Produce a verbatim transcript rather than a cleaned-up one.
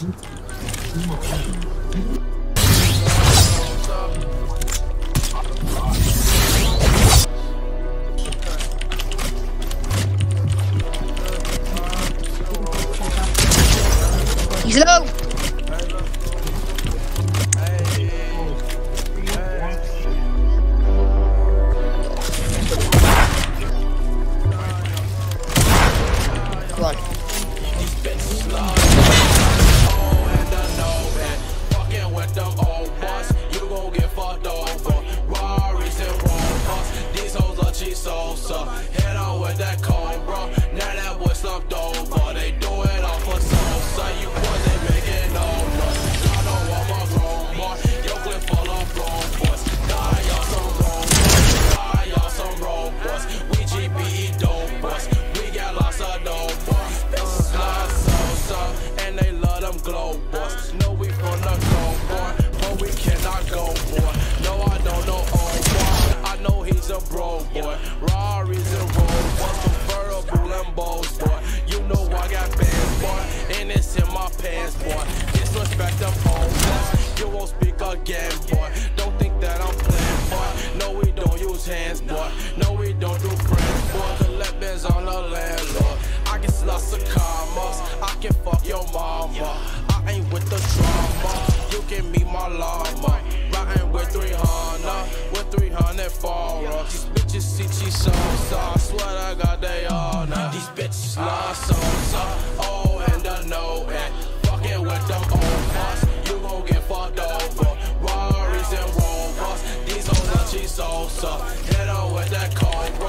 He's low. Come on. Head on with that cold, bro. Now that boy slumped over. They do it all for so. You boys ain't making no noise. I don't want my grown boy. Your clip full of grown boys. Die y'all some grown boys. Die y'all some road boys. We G B E dope boys. We got lots of dope boys. Slide so so, and they love them glow boys. No, we from the glow boy, but we cannot go boy. No, I don't know old boy. I know he's a bro boy. Rari's and roll boys, convertible Lambos boy. You know I got bands boy, and it's in my pants boy. Disrespect them old boys. You won't speak again boy. Don't think that I'm playing boy. No, we don't use hands boy. No, we don't do friends boy. The left band's on the landlord. I get lots of commas. I can fuck your mama. I ain't with the drama. You can meet my llama. Riding with three hundred, with three hundred for us. These bitches see cheese sauce. I swear I got they all now. These bitches love sauce. Oh, and I know it. Fucking with them old boss. You gon' get fucked over. Rari's and Rovers. These hoes are cheese sauce. Hit on with that cold.